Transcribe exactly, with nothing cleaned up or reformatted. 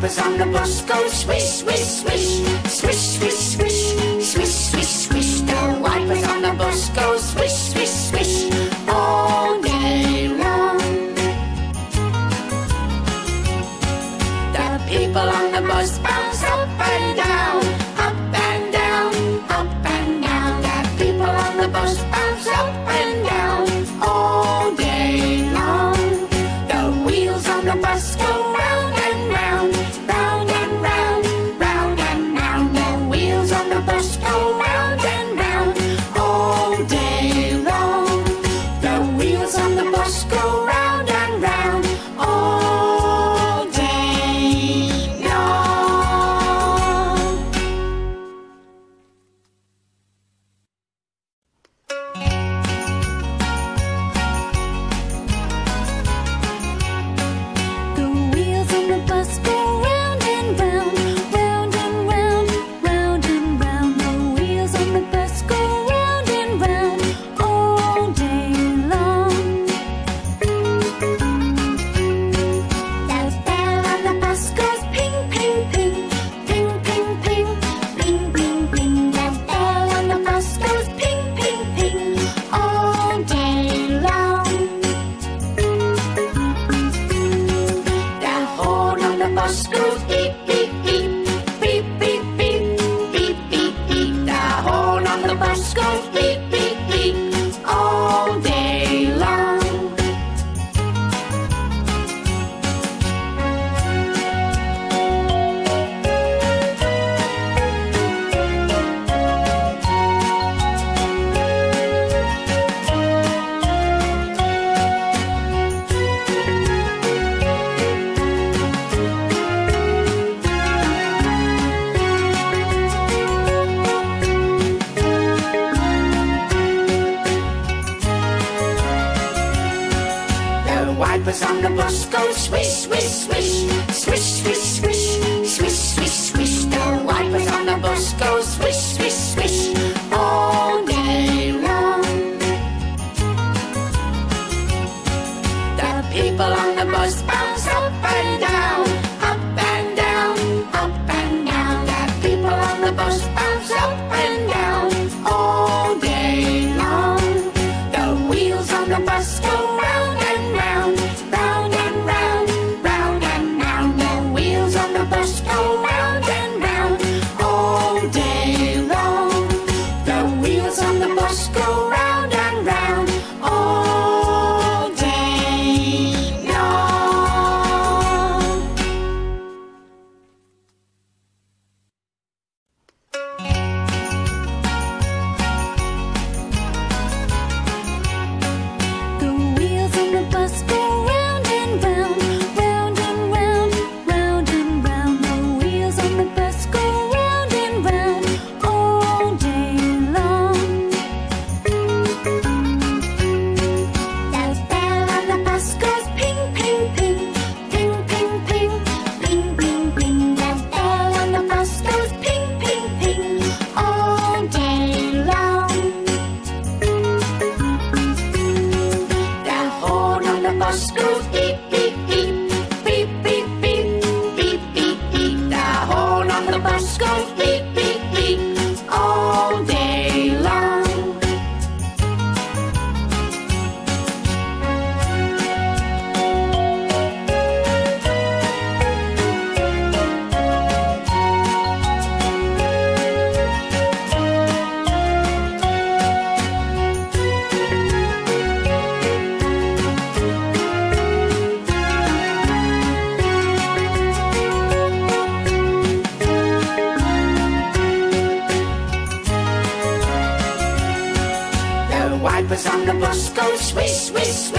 wipers on the bus go swish, swish, swish, swish, swish, swish, swish, swish, swish. The wipers on the bus go swish, swish, swish all day long. The people on the bus bounce up and down, up and down, up and down. The people on the bus bounce up and down all day long. The wheels on the bus go round and round, round and round, round and round. The wheels on the bus go round and round all day long. The wheels on the bus go round and round all day long. The wheels on the bus go round and round, round and round, round and round. The wheels on the bus go round and round all day long. The bell on the bus goes ping, ping, ping, ping, ping, ping, ping, ping, ping. The bell on the bus goes ping, ping, ping all day long. The horn on the bus goes beep, beep, beep, beep, beep, beep, beep, beep, beep. The horn on the bus goes beep, beep, beep all day long. The wipers on the bus go swish, swish, swish, swish, swish, swish, swish, swish, swish. The wipers on the bus go swish, swish, swish all day long. The people on the bus bounce up and down, up and down, up and down. The people on the bus bounce up and down all day long. The wheels on the bus go round and round, round and round, round and round. The wheels on the bus go round and round all day long. The wheels on the bus go round and round all day long. The wheels on the bus go round and round, round and round, round and round. The wheels on the bus go round and round all day long. The bell on the bus goes ping, ping, ping, ping, ping, ping, ping, ping, ping. The bell on the bus goes ping, ping, ping all day long. The horn on the bus goes beep, beep, beep, beep, beep, beep, beep, beep, beep. The horn on the bus goes beep, beep, beep all day long. The wipers on the bus go swish, swish, swish,